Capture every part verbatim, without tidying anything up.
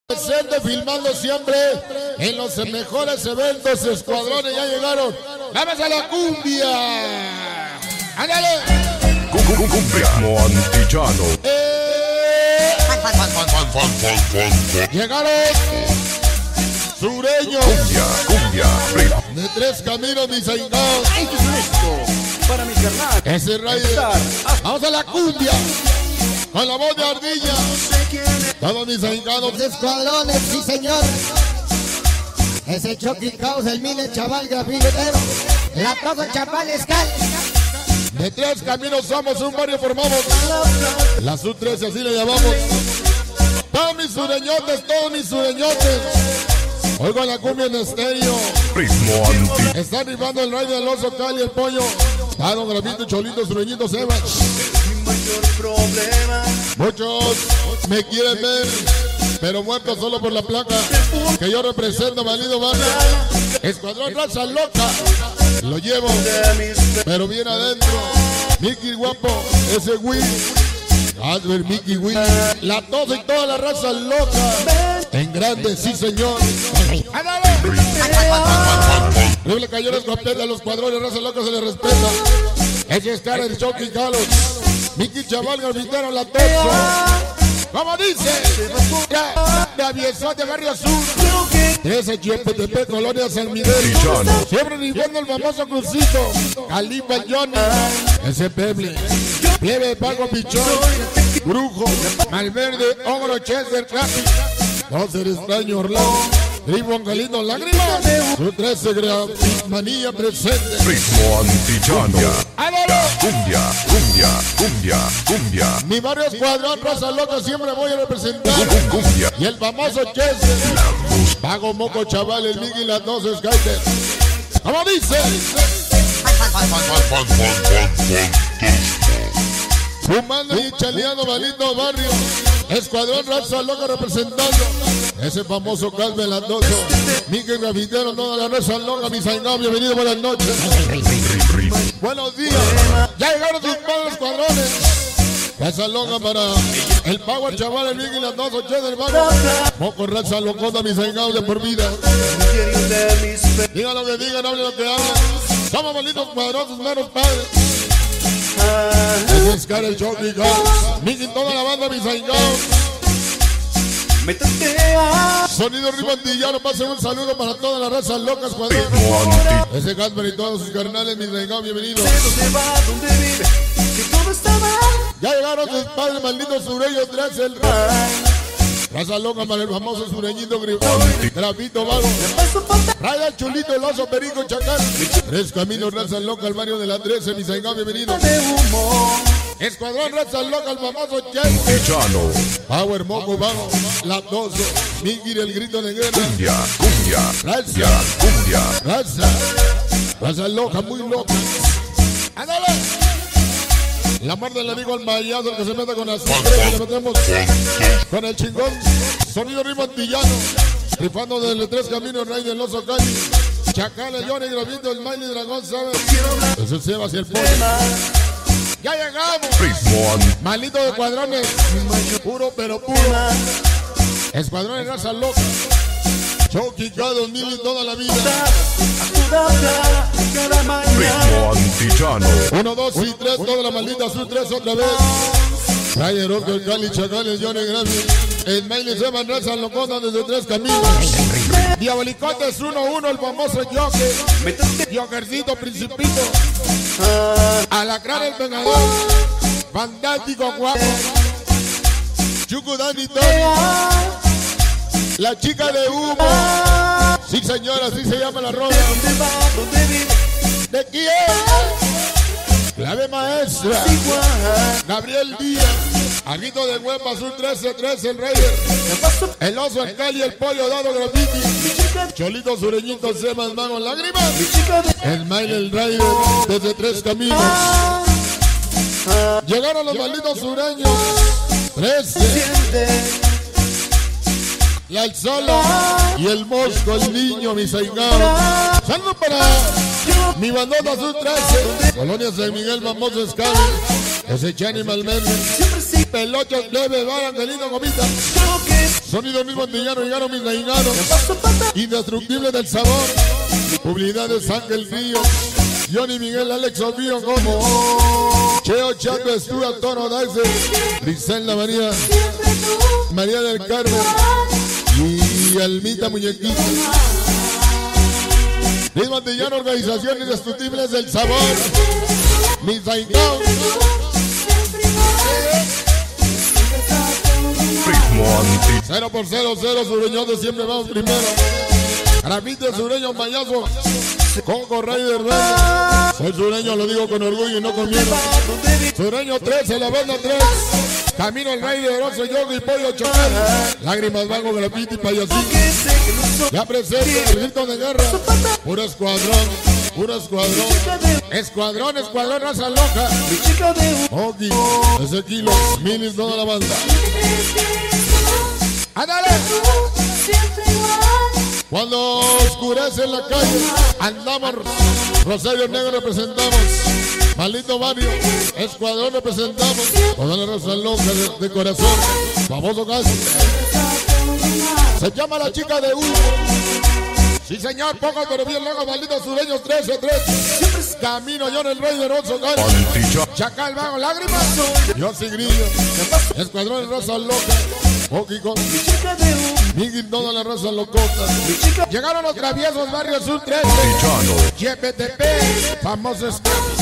Presente, filmando siempre en los mejores eventos, escuadrones ya llegaron. ¡Vamos a la cumbia! ¡Ándale! Cumbia antillano. Eh. Llegaron sureños. Cumbia, cumbia. De Tres Caminos, mis ahingados. ¡Ay, qué es esto! Para mi carnal. Ese Raider. Vamos a la cumbia. Con la voz de Ardilla. Todos mis ahingados. Escuadrones, sí señor. Ese Chucky Caos, el Mile Chaval Grafitero. La Todo Chaval Escal. De Tres Caminos somos un barrio, formamos la sub trece, así le llamamos. Todos mis sureñotes, todos mis sureñotes. Oigo la cumbia en estéreo. Ritmo anti. Está arribando el Raider del Oso Cali, el pollo. Tado, Gravito, Cholito, Sureñito, Seba. Muchos me quieren ver, pero muertos solo por la placa que yo represento, valido barrio. Escuadrón Raza Loca, lo llevo, pero bien adentro. Mickey Guapo, ese Will, Albert, Mickey Will, la Tosa y toda la raza loca. En grande, sí señor. ¡Ándale! Doble Cayones completa, los cuadrones, raza loca se les respeta. Ese es cara el Chucky Calos. Mickey Chaval, Garbitero, la Tosa. Como dice, de Aviesote, Barrio Sur. Ese Chiepetepec, Colonia San Miguel. Siempre rifando el famoso crucito. Califa Johnny. Ese Peble. Plebe, Pago Pichón. Brujo. Malverde, Ogro, Chester, Classic. Docer Extraño, Orlando. Grifo, Angelito, Lágrimas. Su trece, Manía presente. Ritmo antillano. ¡Ándale! Cumbia, cumbia, cumbia, cumbia. Mi barrio Escuadrón Raza Loca siempre voy a representar. Cumbia. Y el famoso Chester. Pago Moco Chaval, el Miguel y las dos Skyter. ¿Cómo dice? Fumando y chaleando, malito barrio. Escuadrón Raza Loca representando. Ese famoso Calve Landoso. Miguel Grafitero, toda la Raza Loca, mis ahingados, bienvenido, buenas noches. Buenos días. Ya llegaron sus padres escuadrones. Raza Loca para el Power Chaval, el Miguel y las dos ocho del Vago. Moco Raza Locota, mis ahingados de por vida. Digan lo que digan, hablen lo que hablen. Somos malditos cuadrosos, menos padres. Ese es cara el Chucky Caos. Miguel, toda la banda, mis ahingados. Sonido Ritmo Antillano, pase un saludo para todas las razas locas, cuadrón. Ese Gasper y todos sus carnales, mis regados, bienvenidos. Ya llegaron sus padres malditos sureños, tras el raza loca para el famoso sureñito Grafito Vago. Raya Chulito, el Oso, Perico, Chacal. Tres Caminos, raza loca, el barrio de la trece, mis regados, bienvenidos. Escuadrón Raza Loca, el famoso Chester. Power Moco Vago, la Toso, Mickey, el grito de guerra. Cumbia, cumbia, Raza, cumbia. Raza, Raza Loca, muy loca. ¡Ándale! La muerte le digo al mayazo, el que se meta con las tres, le metemos con el chingón. Sonido Ritmo Antillano, rifando desde Tres Caminos, Rey del Oso Cali. Chacal, el Johnny, Gravito, el Miley Dragón, ¿sabes? Eso es Sebas y el pollo. Ya llegamos. Ritmo antillano. Malito de cuadrones. Puro pero puro. Escuadrones Raza Loca. Chucky Caos, dos mil y toda la vida. Ritmo antillano. Uno, dos y tres, toda la maldita azul, tres otra vez. Raider, Oco, el Cali, Chacal, el Johnny Gravi. El Miley Seban, Raza Locona desde Tres Caminos. Diabolicotes uno uno, el famoso Joker. Jokercito, Principito. Alacrán el Vengador. Fantástico, guapo. Chucu, Dani, Tony. La chica de humo. Sí, señora, así se llama la rola. ¿De quién? Clave maestra. Gabriel Díaz. Aguito de Huepa, Azul trece trece, el Raider. El Oso, el Cali, el Pollo, Dado, Graffiti. Cholito, Sureñito, Semas, Mago, Lágrimas. El Mail, el Raider, desde Tres Caminos. Llegaron los malditos sureños. trece. La El Solo y el Mosco, el Niño, mis ahingados. Saludos para mi bandota Azul trece. Colonia San Miguel, famoso Escali. Ese Chani Malverde. Pelocho, Leve, Bar, Angelino, Gomita. Sonido mismo antillano, llegaron mis gainanos. Indestructible del sabor. Publicidades Ángel Río. Johnny Miguel, Alex Obío como Cheo Chato, Stuart Toro, Daisy, Griselda María, María del Carmen y Almita Muñequita. Mismo antillano, organizaciones indestructibles del sabor. Mis gainanos. Cero por cero, cero, sureños de siempre vamos primero. Grafite sureño, payaso, Coco Raider Verde. Soy sureño, lo digo con orgullo y no con miedo. Sureño trece, la banda tres. Camino el rey de Oroso, Yogi y Pollo Chocar. Lágrimas, vago, grafite y payasito. Ya presento el grito de guerra. Puro escuadrón, puro escuadrón. Escuadrón, escuadrón, raza loca. Oki, ese kilo, minis, toda la banda. ¡Ándale! Cuando oscurece en la calle, andamos. Rosario Negro representamos. Maldito Barrio, Escuadrón representamos. Toda la raza loca de, de corazón. Famoso caso. Se llama La Chica de Humo. Sí, señor, pocos pero bien lejos, malditos sureños, trece, trece. Camino yo en el rey de Rosso, Chacal, vago, lágrimas. Yo sí grillo. Escuadrón de raza loca. Oki con Miguel, toda la raza locota. Llegaron los traviesos, Barrio Azul trece. G P T P, famosos.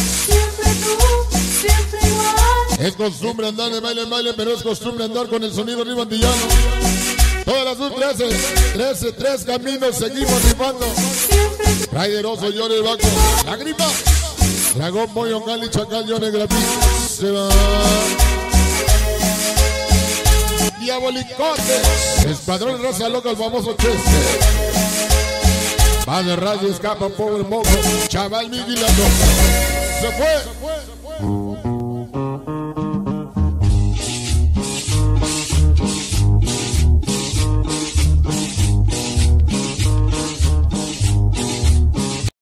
Es costumbre andar de baile en baile, pero es costumbre andar con el sonido ritmo antillano. Todas las Azul trece, trece, tres caminos, seguimos rifando. Raideroso, Johnny el Baco, Lágrima. Dragón, Pollo, Cali, Chacal, Johnny Grafite. Se va. Diabolicote, Escuadrón Raza Loca, el famoso Chester. Va de radio, escapa, pobre moco. Chaval, Miguel, la loca. Se fue.